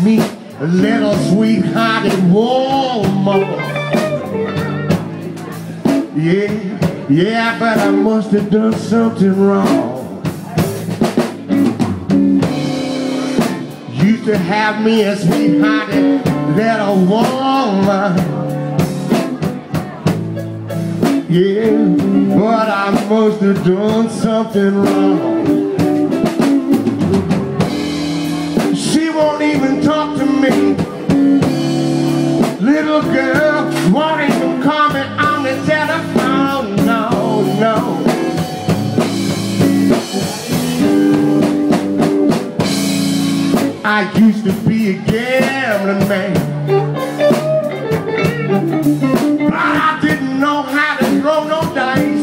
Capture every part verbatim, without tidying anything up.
me, little sweethearted woman. Yeah, yeah, but I must have done something wrong. Used to have me a sweethearted little woman. Yeah, but I must have done something wrong. She won't even talk to me. Little girl won't even call me on the telephone. No, no. I used to be a gambling man, but I didn't know how to throw no dice.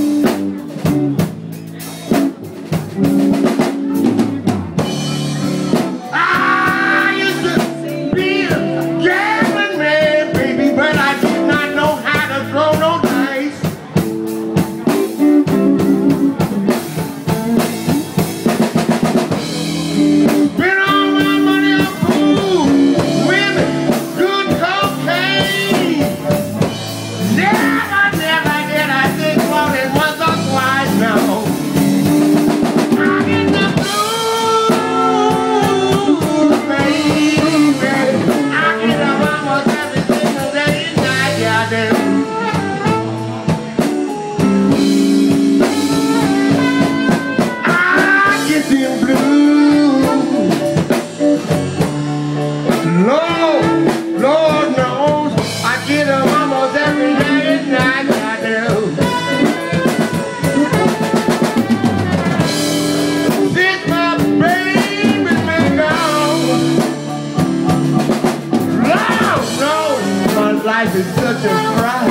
Life is such a cry.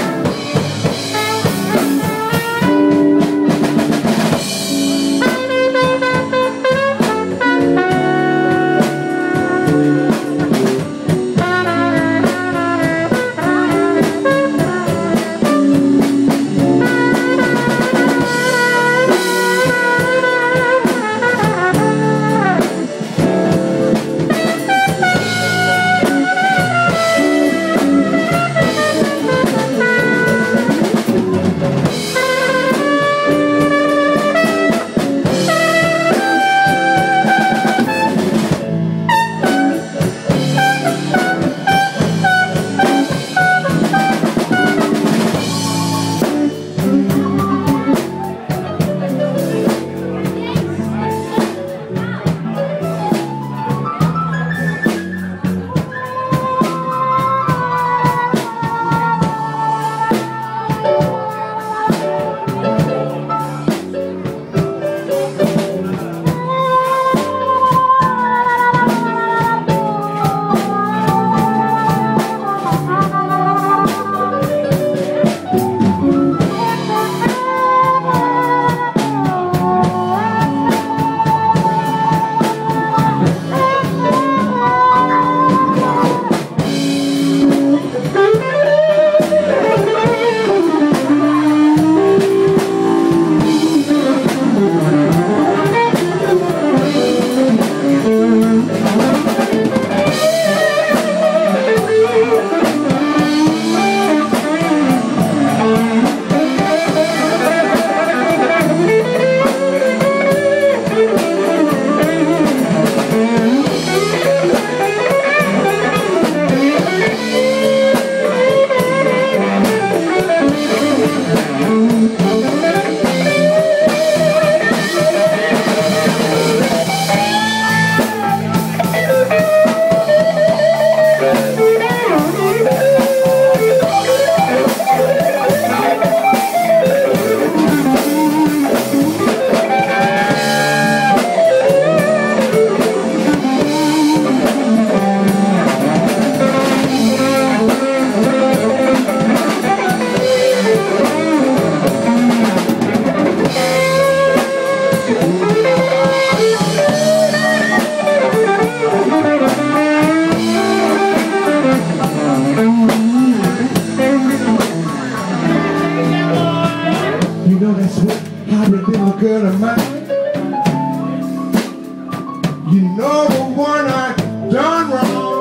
girl of mine. You know the one I done wrong.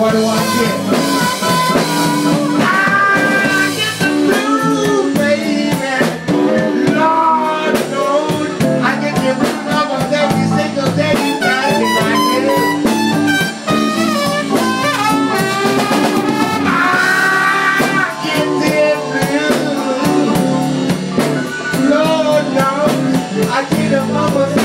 What do I get? I get the blues, baby. Lord knows I get the blues almost every single day. Baby, I get it. I get the blues. Lord knows I get them almost